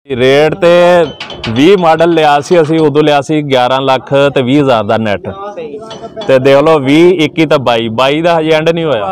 Rate तो 20 model लिया सी असी उदों लिया सी 11 लाख ते 20 हज़ार का नैट तो देख लो 20 21 तो 22 का हजे एंड नहीं होया।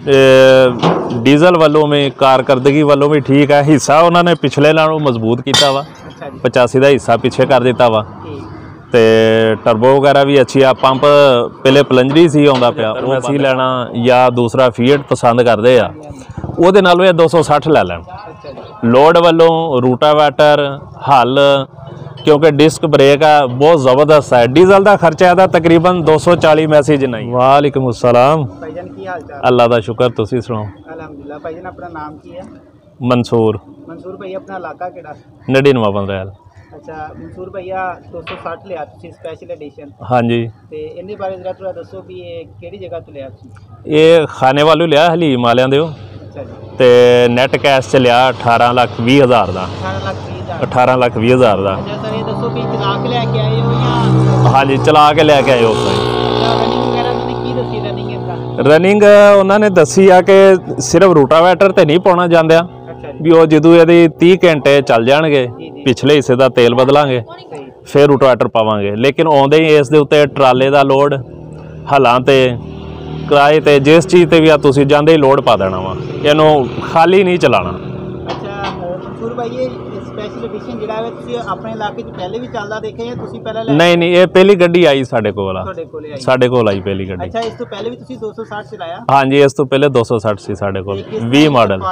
डीजल वालों में कारकर्दगी वालों भी ठीक है। हिस्सा उन्होंने पिछले नालों मजबूत किया वा 85 का हिस्सा पिछे कर दिता वा ते टर्बो वगैरह भी अच्छी आ। पंप पहले प्लंजरी सी आउंदा पिया वो असी लेना या दूसरा फीएट पसंद करते आ ਉਹਦੇ ਨਾਲੋਂ ਇਹ 260 ਲੈ ਲੈਣ। ਲੋਡ ਵੱਲੋਂ ਰੂਟਾਵੈਟਰ ਹੱਲ क्योंकि डिस्क ब्रेक है बहुत ज़बरदस्त है। डीजल का खर्चा है तकरीबन 240 मैसेज नहीं। वालेकुम अस्सलाम भाईजान की हाल चाल? अल्लाह का शुक्र, तुसी सुनाओ? अल्हम्दुलिल्लाह। भाईजान अपना नाम की है? मंसूर। मंसूर भाई अपना इलाका केड़ा? 99 रैल। अच्छा मंसूर भैया 260 लिया तुसी स्पेशल एडिशन? हाँ जी। ते इन्ने बारे जरा थोड़ा दसो भी ये केड़ी जगह तो लिया तुसी? ये खाने वालों लिया हलीम वालियां दे ते नेट कैश च लिया 18 लाख 20 हज़ार का। 18 लाख 20 हज़ार का। अच्छा सर ये दसो भी चला के लेके आए हो या? हाँ जी चला के लेके आए हो। रनिंग वगैरह तुसी की दसी रनिंग इसदा? रनिंग उन्होंने दसी आ कि सिर्फ रूटावैटर तो नहीं पाना जांदे भी वो जदों ये 30 घंटे चल जाएंगे पिछले हिस्से का तेल बदलांगे फिर रूटावैटर पावांगे, लेकिन आउंदे ही इस दे उत्ते ट्राले का लोड हलां ते किराए ते जिस चीज़ ते भी आ तुसीं जांदे ही लोड पा देना वा, इहनूं खाली नहीं चलाना। अच्छा मंसूर भाई ये स्पेशल एडिशन जिहड़ा है तुसीं अपने इलाके च पहले भी चलदा देखे या तुसीं पहले? नहीं ये पहली गड्डी आई साडे कोल आई पहली गड्डी। अच्छा इस तो पहले भी तुसीं 260 चलाया? हाँ जी इस तो पहले 260 सी साडे कोल 20 मॉडल।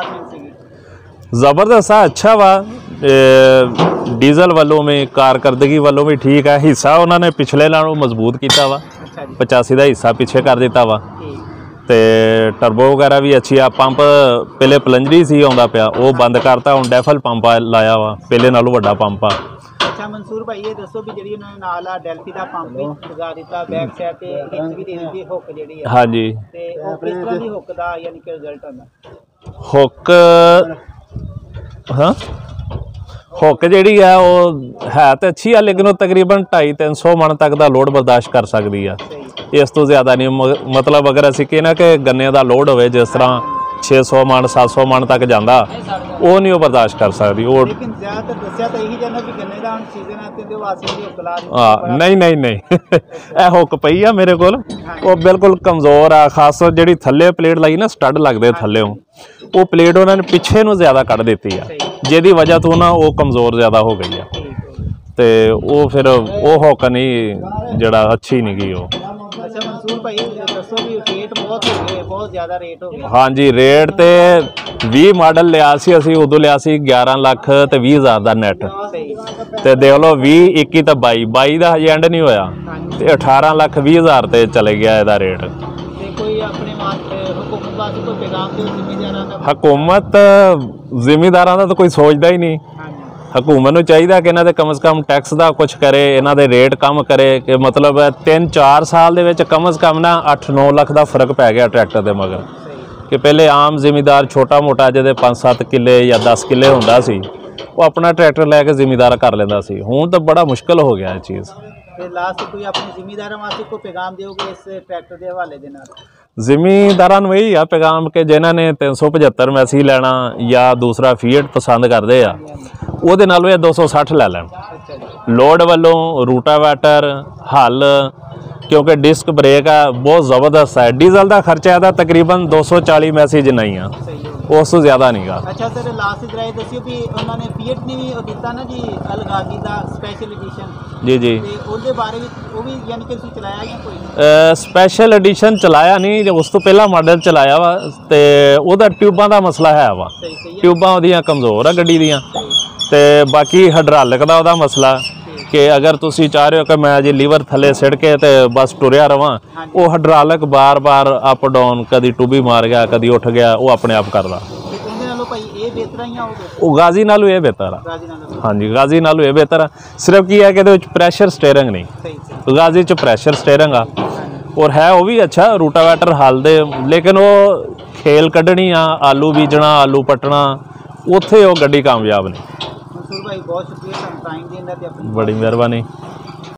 ज़बरदस्त है, अच्छा वा। डीजल वालों में कारकर्दगी वालों भी ठीक है। हिस्सा उन्होंने पिछले नालों मजबूत किया वा 85 का हिस्सा पिछे कर दिता वा ते टर्बो वगैरह भी अच्छी आ। पंप पहले प्लंजरी सी आउंदा पिया वो बंद करता हुण डेफल पंप लाया वा, पहले नालों वड्डा पंप आ। अच्छा मंसूर भाई ये दसो भी जिहड़ी उन्होंने नाल आ डेल्फी दा पंप भी लगा दिता बैक साइड ते रिच भी दे दित्ती हुक जिहड़ी है? हाँ जी। ते ओ किस तरह दी हुक दा यानी कि रिजल्ट आंदा? हुक हाँ हुक जी है वो है तो अच्छी है लेकिन वो तकरीबन 250-300 मन तक का लोड बर्दाश्त कर सकती है, इस तो ज़्यादा नहीं। मतलब अगर असी कहना कि गन्ने का लोड हो जिस तरह 600 मन 700 मन तक जाता वो नहीं वो बर्दाश्त कर सकती वो। हाँ नहीं ए हुक पई है मेरे को वो बिल्कुल कमज़ोर आ। खास तौर जी थले प्लेट लाई ना स्टड लगते थले वो प्लेट उन्होंने पिछे नूं ज़्यादा कढ़ दी है जिहदी वजह तो ना वो कमज़ोर ज़्यादा हो गई है तो वो फिर वो हुक नहीं जड़ा अच्छी नहीं गई वो। अच्छा मंसूर भाई दसो भी रेट बहुत हो गए, बहुत ज़्यादा रेट हो गया। हाँ जी रेट तो 20 मॉडल लिया सी असी उदों लिया सी 11 लाख ते 20 हज़ार का नैट तो देख लो 20 21 तो 22 का हजे एंड नहीं होया तो 18 लाख 20 हज़ार ते चले गया इसका रेट। हुकूमत जिमीदारां दा तो कोई सोचता ही नहीं। हुकूमत नूं चाहिए कि इन्हां दे कम से कम टैक्स का कुछ करे, इन्हां दे रेट कम करे कि मतलब 3-4 साल दे विच कम से कम ना 8-9 लाख का फर्क पै गया ट्रैक्टर के मगर कि पहले आम जिमीदार छोटा मोटा जिहदे 5-7 किले या 10 किले हुंदा सी वो अपना ट्रैक्टर लैके जिमीदार कर लेंदा सी। हुण तो बड़ा मुश्किल हो गया है चीज़। लास्ट कोई अपने जिमीदारां वास्ते कोई पैगाम दोगे इस ट्रैक्टर के हवाले दे नाल? जिमीदारां नूं यही आ पैगाम कि जिन्हां ने 375 मैसी लेना या दूसरा फीएट पसंद करते आ ਉਹਦੇ ਨਾਲੋਂ ਇਹ 260 ਲੈ ਲੈਣ। ਲੋਡ ਵੱਲੋਂ रूटावैटर हल क्योंकि डिस्क ब्रेक है बहुत ज़बरदस्त है। डीजल का खर्चा है तकरीबन 240 मैसेज नहीं है, उस तो ज़्यादा नहीं गा। अच्छा सर लास्ट जरा दसियो भी उन्होंने फीएट ने भी दिता ना जी अलगाजी का स्पेशल एडिशन जी उसके बारे में वो भी यानी कि तुसीं चलाया या कोई? स्पेशल एडिशन चलाया नहीं, उस तो पहला मॉडल चलाया वा तो वह ट्यूबा का मसला है वा, ट्यूबा वह कमज़ोर है गड्डी दियाँ ते बाकी हाइड्रालिक का वह मसला कि अगर तुसी चाह रहे हो कि मैं जी लीवर थले सिड़ के तो बस टुरिया रवां वो हाइड्रालिक बार बार अप डाउन कभी टूबी मार गया कभी उठ गया वो अपने आप करदा। वो गाजी नालों ये बेहतर है। हाँ जी गाजी नालों ये बेहतर है। सिर्फ की है कि प्रैशर स्टेयरिंग नहीं, गाजी च प्रैशर स्टेयरिंग आ और है वो भी अच्छा रूटावैटर हल दे, लेकिन वो खेल कढ़नी आ आलू बीजना आलू पटना उत्थे वो गड्डी कामयाब नहीं। भाई बहुत शुक्रिया टाइम देने दा। बड़ी मेहरबानी।